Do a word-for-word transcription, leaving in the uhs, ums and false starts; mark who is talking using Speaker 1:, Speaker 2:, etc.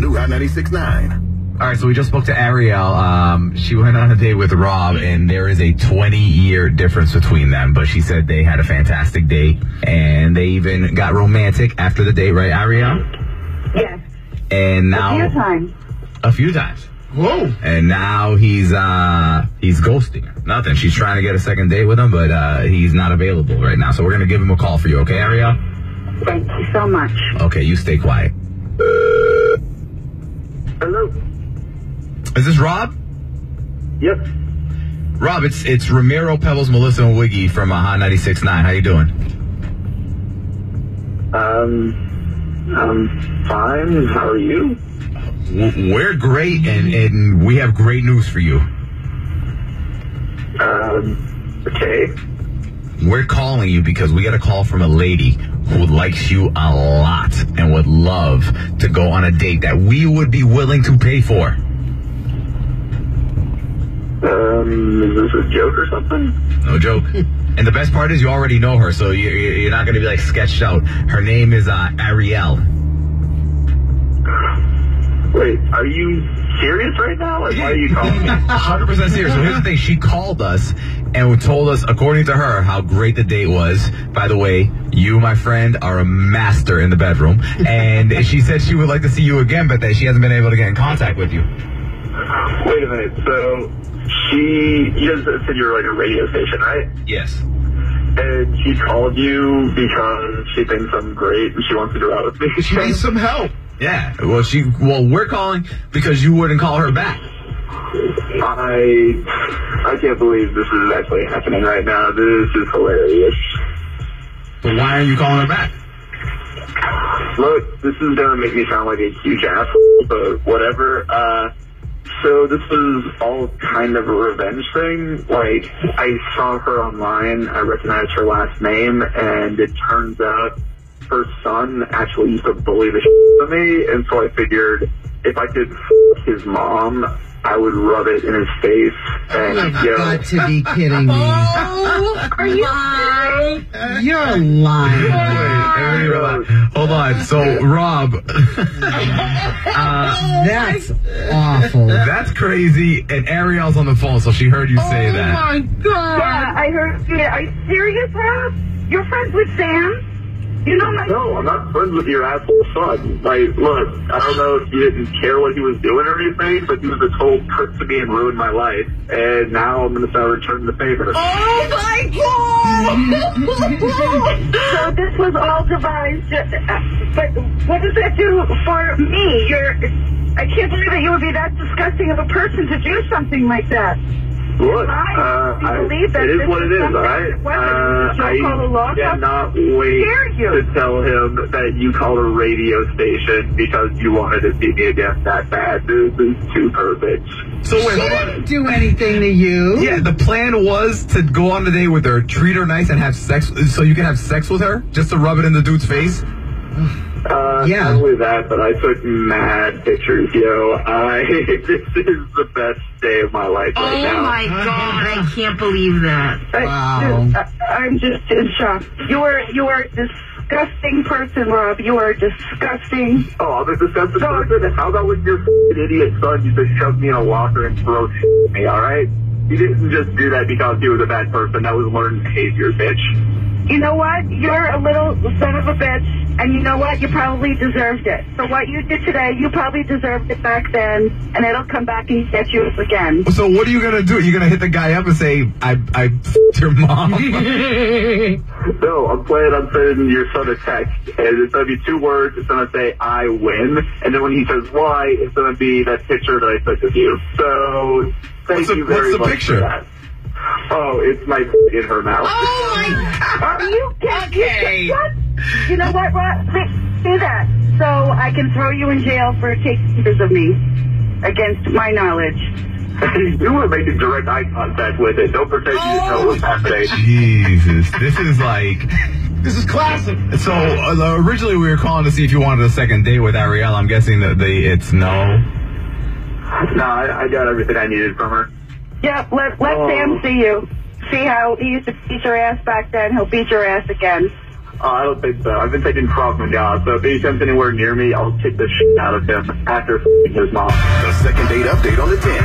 Speaker 1: new Hot ninety-six point nine.
Speaker 2: All right, so we just spoke to Ariel. Um, she went on a date with Rob, and there is a twenty-year difference between them. But she said they had a fantastic date, and they even got romantic after the date, right, Ariel?
Speaker 3: Yes.
Speaker 2: And now
Speaker 3: a few times.
Speaker 2: A few times.
Speaker 4: Whoa.
Speaker 2: And now he's uh he's ghosting her. Nothing. She's trying to get a second date with him, but uh he's not available right now. So we're gonna give him a call for you, okay, Ariel?
Speaker 3: Thank you so much.
Speaker 2: Okay, you stay quiet.
Speaker 5: Hello.
Speaker 2: Is this Rob?
Speaker 5: Yep.
Speaker 2: Rob, it's it's Ramiro, Pebbles, Melissa, and Wiggy from uh, Hot ninety-six point nine. How you doing?
Speaker 5: Um, I'm fine. How are you?
Speaker 2: We're great, and, and we have great news for you.
Speaker 5: Um, okay.
Speaker 2: We're calling you because we got a call from a lady who likes you a lot and would love to go on a date that we would be willing to pay for.
Speaker 5: Um, is this a joke or something?
Speaker 2: No joke. And the best part is you already know her, so you're, you're not going to be like sketched out. Her name is uh, Ariel.
Speaker 5: Wait, are you serious right now? Like, why are you calling me?
Speaker 2: one hundred percent serious. So here's the thing. She called us and told us, according to her, how great the date was. By the way, you, my friend, are a master in the bedroom. And she said she would like to see you again, but that she hasn't been able to get in contact with you.
Speaker 5: Wait a minute. So she, you guys said you were like a radio station, right?
Speaker 2: Yes.
Speaker 5: And she called you because she thinks I'm great and she wants to go out with me.
Speaker 4: She needs some help.
Speaker 2: Yeah. Well, she. Well, we're calling because you wouldn't call her back.
Speaker 5: I I can't believe this is actually happening right now. This is hilarious.
Speaker 2: But why aren't you calling her back?
Speaker 5: Look, this is gonna make me sound like a huge asshole, but whatever. Uh, so this was all kind of a revenge thing. Like, I saw her online, I recognized her last name, and it turns out her son actually used to bully the shit out of me, and so I figured if I could f*** his mom, I would rub it in his face and
Speaker 6: You've
Speaker 5: yell.
Speaker 6: got to be kidding me.
Speaker 3: Oh, are you lying?
Speaker 6: You're lying.
Speaker 2: Wait, everybody relax. Hold on. So, Rob, uh,
Speaker 6: That's awful.
Speaker 2: that's crazy. And Ariel's on the phone, so she heard you say
Speaker 6: Oh
Speaker 2: that.
Speaker 6: my God.
Speaker 3: Yeah, I heard you. Are you serious, Rob? You're friends with Sam? You know my...
Speaker 5: No, I'm not friends with your asshole son. Like, look, I don't know if you didn't care what he was doing or anything, but he was a total prick to me and ruined my life. And now I'm going to start returning the favor.
Speaker 3: Oh, my God! So this was all devised, uh, but what does that do for me? You're... I can't believe that you would be that disgusting of a person to do something like that.
Speaker 5: Look, uh,
Speaker 3: I
Speaker 5: I,
Speaker 3: believe that
Speaker 5: it is
Speaker 3: this
Speaker 5: what it is,
Speaker 3: something
Speaker 5: alright?
Speaker 3: that
Speaker 5: Uh,
Speaker 3: I
Speaker 5: I cannot wait
Speaker 3: Dare you?
Speaker 5: to tell him that you called a radio station because you wanted to see me again that bad. This is too perfect.
Speaker 2: So wait,
Speaker 6: She
Speaker 2: hold on.
Speaker 6: didn't do anything to you.
Speaker 2: Yeah, the plan was to go on a date with her, treat her nice, and have sex, so you can have sex with her, just to rub it in the dude's face.
Speaker 5: Uh,
Speaker 6: Yeah.
Speaker 5: Not only that, but I took mad pictures, yo. I, this is the best day of my life right now.
Speaker 7: Oh my God, I can't believe that.
Speaker 6: Wow.
Speaker 3: I, I'm just in shock. You are you are a disgusting person, Rob. You are disgusting.
Speaker 5: Oh, I'm a disgusting person? How about when your f***ing idiot son used to shove me in a locker and throw shit at me, alright? He didn't just do that because he was a bad person. That was learned behavior, bitch.
Speaker 3: You know what? You're a little son of a bitch, and you know what? You probably deserved it. So what you did today, you probably deserved it back then, and it'll come back and get you again.
Speaker 2: So what are you gonna do? You're gonna hit the guy up and say, "I, I f***ed your mom."
Speaker 5: No, I'm planning on sending your son a text, and it's going to be two words. It's going to say, I win. And then when he says why, it's going to be that picture that I took of you. So, thank
Speaker 2: What's the-
Speaker 5: you very
Speaker 2: what's the
Speaker 5: much
Speaker 2: picture?
Speaker 5: for that. Oh, it's my in her mouth.
Speaker 7: Oh my God.
Speaker 3: Are you kidding?
Speaker 7: Okay.
Speaker 3: You, what? You know what, Rob? Do that so I can throw you in jail for taking pictures of me against my knowledge.
Speaker 5: You were making direct eye contact with it. Don't pretend you didn't know what was happening.
Speaker 2: Jesus, this is like...
Speaker 4: This is classic.
Speaker 2: So uh, originally we were calling to see if you wanted a second date with Ariel. I'm guessing that the it's no.
Speaker 5: No, I, I got everything I needed from her.
Speaker 3: Yeah, let, let
Speaker 5: Oh.
Speaker 3: Sam see you. See how he used to beat your ass back then. He'll beat your ass again.
Speaker 5: Uh, I don't think so. I've been taking Krav Maga, so if he comes anywhere near me, I'll kick the shit out of him after f***ing his mom.
Speaker 1: The second date update on the ten.